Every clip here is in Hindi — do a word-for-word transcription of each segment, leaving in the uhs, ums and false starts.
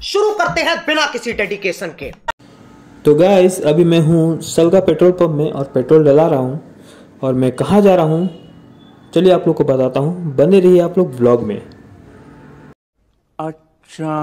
शुरू करते हैं बिना किसी डेडिकेशन के। तो गाइस अभी मैं हूँ सलगा पेट्रोल पंप में और पेट्रोल डला रहा हूँ। और मैं कहाँ जा रहा हूँ चलिए आप लोग को बताता हूँ, बने रहिए आप लोग व्लॉग में। अच्छा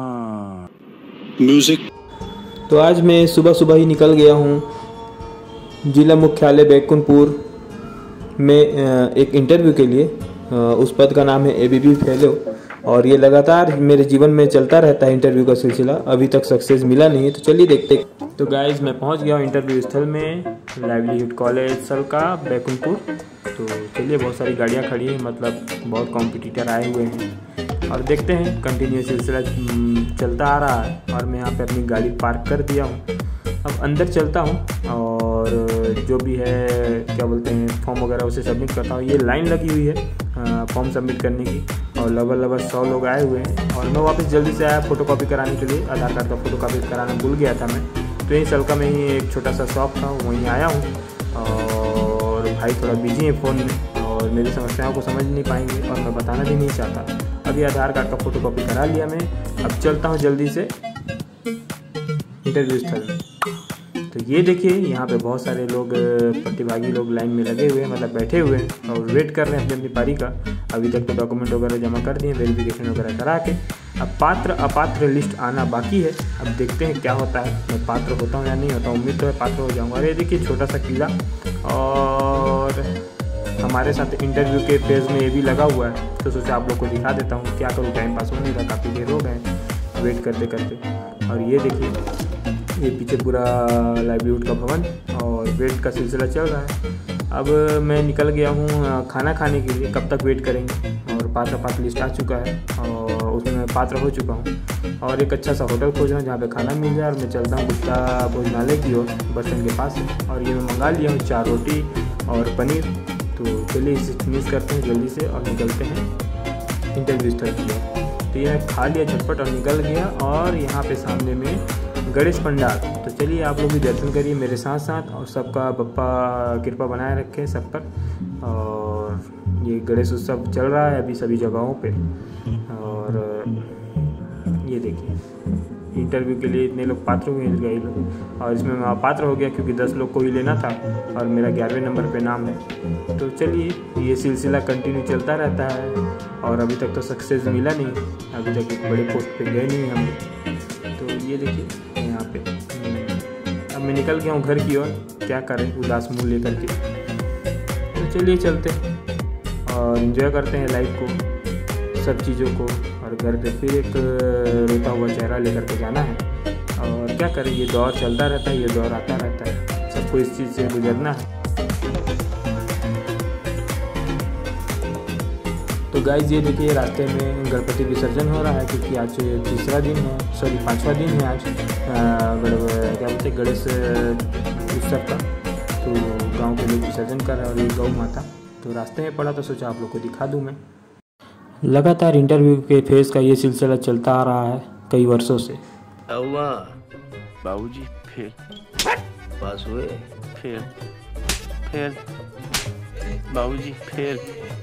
म्यूजिक। तो आज मैं सुबह सुबह ही निकल गया हूँ जिला मुख्यालय बैकुंठपुर में एक इंटरव्यू के लिए। उस पद का नाम है एबीपी फेलो और ये लगातार मेरे जीवन में चलता रहता है इंटरव्यू का सिलसिला। अभी तक सक्सेस मिला नहीं है, तो चलिए देखते। तो गाइज मैं पहुंच गया हूँ इंटरव्यू स्थल में, लाइवलीहुड कॉलेज सलका बैकुंठपुर। तो चलिए बहुत सारी गाड़ियाँ खड़ी हैं, मतलब बहुत कॉम्पिटिटर आए हुए हैं और देखते हैं। कंटिन्यू सिलसिला चलता आ रहा है और मैं यहाँ पे अपनी गाड़ी पार्क कर दिया हूँ। अब अंदर चलता हूँ और जो भी है क्या बोलते हैं फॉर्म वगैरह उसे सबमिट करता हूँ। ये लाइन लगी हुई है फॉर्म सबमिट करने की और लगभग लगभग सौ लोग आए हुए हैं। और मैं वापस जल्दी से आया फ़ोटोकॉपी कराने के लिए, आधार कार्ड का फ़ोटोकॉपी कराना भूल गया था मैं। तो यहीं सलका में ही एक छोटा सा शॉप था, वहीं आया हूँ। और भाई थोड़ा बिजी है फ़ोन में और मेरी समस्याओं को समझ नहीं पाएंगे और मैं बताना भी नहीं चाहता। अभी आधार कार्ड का फ़ोटोकॉपी करा लिया मैं, अब चलता हूँ जल्दी से इंटरव्यू स्थल में। तो ये देखिए यहाँ पे बहुत सारे लोग प्रतिभागी लोग लाइन में लगे हुए हैं, मतलब बैठे हुए हैं और वेट कर रहे हैं अपनी अपनी पारी का। अभी तक तो डॉक्यूमेंट वगैरह जमा कर दिए, वेरिफिकेशन वगैरह करा के। अब पात्र अपात्र लिस्ट आना बाकी है, अब देखते हैं क्या होता है, मैं पात्र होता हूँ या नहीं होता हूँ। उम्मीद तो है पात्र हो जाऊँगा। अरे देखिए छोटा सा किला और हमारे साथ इंटरव्यू के पेज में ये भी लगा हुआ है, तो सोचा आप लोग को दिखा देता हूँ। क्या करूँ, टाइम पास हो नहीं रहा, काफ़ी देर हो गए वेट करते करते। और ये देखिए ये पीछे पूरा लाइवलीहुड का भवन और वेट का सिलसिला चल रहा है। अब मैं निकल गया हूँ खाना खाने के लिए, कब तक वेट करेंगे। और पात्र पात्र लिस्ट आ चुका है और उसमें मैं पात्र हो चुका हूँ और एक अच्छा सा होटल खोज रहा हूँ जहाँ पे खाना मिल जाए। और मैं चलता हूँ गुप्ता भोजनालय की ओर, बस स्टैंड के पास है। और ये मैं मंगा लिया हूँ चार रोटी और पनीर। तो चलिए इसे फिनिश करते हैं जल्दी से और निकलते हैं इंटरव्यू स्थल की ओर। तो ये खा लिया झटपट और निकल गया। और यहाँ पे सामने में गणेश पंडाल, तो चलिए आप लोग भी दर्शन करिए मेरे साथ साथ और सबका बप्पा कृपा बनाए रखे सब पर। और ये गणेश उत्सव चल रहा है अभी सभी जगहों पे। और ये देखिए इंटरव्यू के लिए इतने लोग पात्र हुए गए लोग, और इसमें मैं पात्र हो गया क्योंकि दस लोग को ही लेना था और मेरा ग्यारहवें नंबर पे नाम है। तो चलिए ये सिलसिला कंटिन्यू चलता रहता है और अभी तक तो सक्सेस मिला नहीं, अभी तक एक बड़े पोस्ट पे गए नहीं हम। तो ये देखिए यहाँ पे अब मैं निकल गया हूँ घर की ओर, क्या करें उदास मुँह लेकर के। तो चलिए चलते और एंजॉय करते हैं लाइफ को, सब चीज़ों को। और घर पे फिर एक रोता हुआ चेहरा लेकर के जाना है। और क्या करें, ये दौर चलता रहता है, ये दौर आता रहता है, सबको इस चीज़ से गुजरना है। तो गाइज ये देखिए रास्ते में गणपति विसर्जन हो रहा है क्योंकि आज तीसरा दिन है, सॉरी पांचवा दिन है आज क्या बोलते हैं गणेश उत्सव का। तो गांव के लोग विसर्जन कर रहे हैं और ये गौ माता। तो रास्ते में पड़ा तो सोचा आप लोग को दिखा दूं मैं। लगातार इंटरव्यू के फेज का ये सिलसिला चलता आ रहा है कई वर्षों से। बाबूजी फेल पास हुए, फेल फेल बाबूजी फेल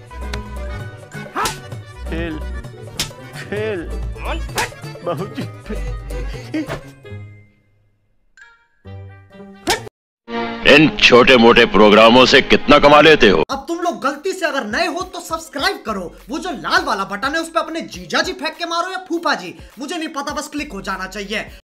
फेल फेल बाबूजी फेल। इन छोटे मोटे प्रोग्रामों से कितना कमा लेते हो? अब तुम लोग गलती से अगर नए हो तो सब्सक्राइब करो, वो जो लाल वाला बटन है उस पर अपने जीजा जी फेंक के मारो या फूफा जी, मुझे नहीं पता, बस क्लिक हो जाना चाहिए।